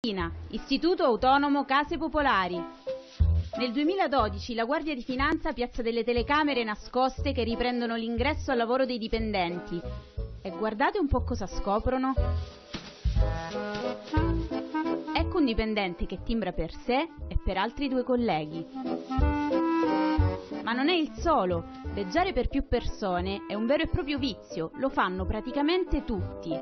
Istituto Autonomo Case Popolari. Nel 2012 la Guardia di Finanza piazza delle telecamere nascoste che riprendono l'ingresso al lavoro dei dipendenti. E guardate un po' cosa scoprono. Ecco un dipendente che timbra per sé e per altri 2 colleghi. Ma non è il solo. Leggiare per più persone è un vero e proprio vizio, lo fanno praticamente tutti.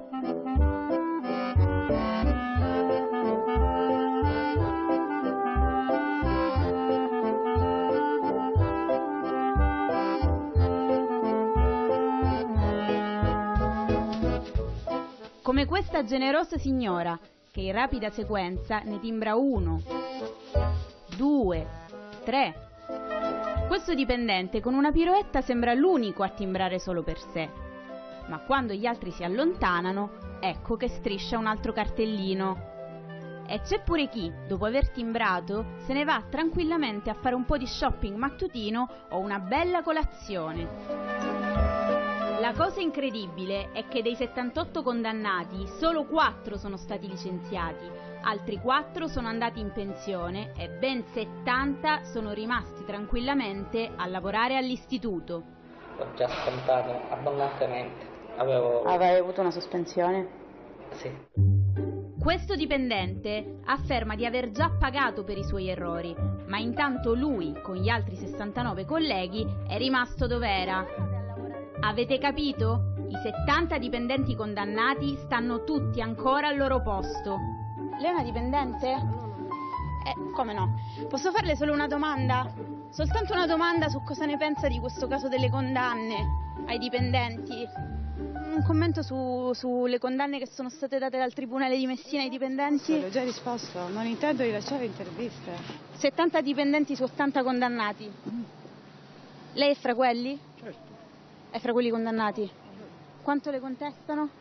Come questa generosa signora, che in rapida sequenza ne timbra 1, 2, 3. Questo dipendente con una piroetta sembra l'unico a timbrare solo per sé, ma quando gli altri si allontanano, ecco che striscia un altro cartellino. E c'è pure chi, dopo aver timbrato, se ne va tranquillamente a fare un po' di shopping mattutino o una bella colazione. La cosa incredibile è che dei 78 condannati solo 4 sono stati licenziati, altri 4 sono andati in pensione e ben 70 sono rimasti tranquillamente a lavorare all'istituto. Ho già scontato abbondantemente. Avevi avuto una sospensione? Sì. Questo dipendente afferma di aver già pagato per i suoi errori, ma intanto lui, con gli altri 69 colleghi, è rimasto dove era. Avete capito? I 70 dipendenti condannati stanno tutti ancora al loro posto. Lei è una dipendente? Come no? Posso farle solo una domanda? Soltanto una domanda su cosa ne pensa di questo caso delle condanne ai dipendenti. Un commento sulle condanne che sono state date dal Tribunale di Messina ai dipendenti? L'ho già risposto, non intendo rilasciare interviste. 70 dipendenti su 80 condannati. Lei è fra quelli? Certo. È fra quelli condannati? Quanto le contestano?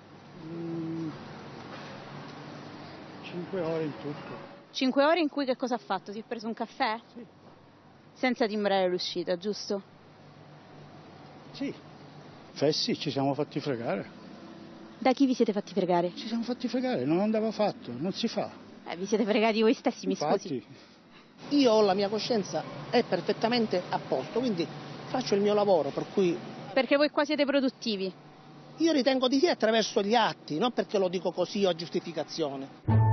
5 ore in tutto. 5 ore in cui che cosa ha fatto? Si è preso un caffè? Sì. Senza timbrare l'uscita, giusto? Sì. Fessi, ci siamo fatti fregare. Da chi vi siete fatti fregare? Ci siamo fatti fregare, non andava fatto, non si fa. Vi siete fregati voi stessi, mi Infatti, scusi. Io ho la mia coscienza, è perfettamente a posto, quindi faccio il mio lavoro, per cui... Perché voi qua siete produttivi? Io ritengo di sì attraverso gli atti, non perché lo dico così a giustificazione.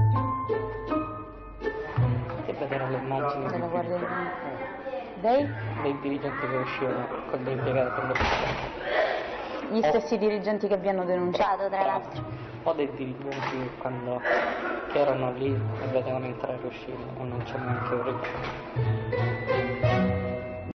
Che vedere le immagini Della Guardia di Finanza. dei dirigenti che uscivano con gli impiegati per lo Stato. Gli stessi dirigenti che vi hanno denunciato, tra l'altro. O dei dirigenti che erano lì e vedevano entrare e uscire e non c'è neanche un ricordo.